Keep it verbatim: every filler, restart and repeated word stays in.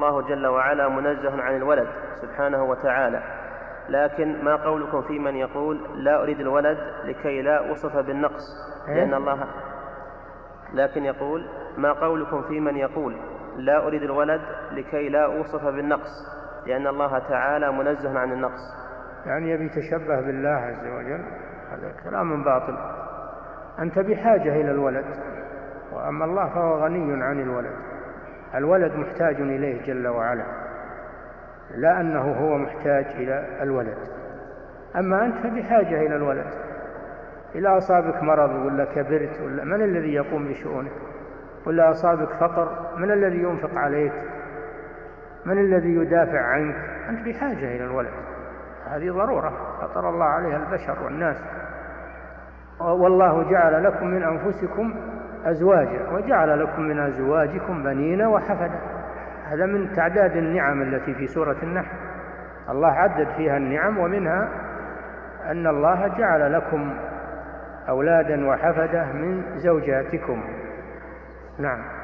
والله جل وعلا منزه عن الولد سبحانه وتعالى، لكن ما قولكم في من يقول لا أريد الولد لكي لا أوصف بالنقص لأن الله لكن يقول ما قولكم في من يقول لا أريد الولد لكي لا أوصف بالنقص لأن الله تعالى منزه عن النقص؟ يعني يبي يتشبه بالله عز وجل، هذا كلام باطل. أنت بحاجة إلى الولد، وأما الله فهو غني عن الولد. الولد محتاج إليه جل وعلا، لا أنه هو محتاج إلى الولد. أما أنت بحاجة إلى الولد، إذا أصابك مرض ولا كبرت ولا من الذي يقوم بشؤونك، ولا أصابك فقر من الذي ينفق عليك، من الذي يدافع عنك؟ أنت بحاجة إلى الولد، هذه ضرورة فطر الله عليها البشر والناس. والله جعل لكم من أنفسكم أزواجا وجعل لكم من أزواجكم بنين وحفدة. هذا من تعداد النعم التي في سورة النحل، الله عدد فيها النعم، ومنها أن الله جعل لكم أولادا وحفدة من زوجاتكم. نعم.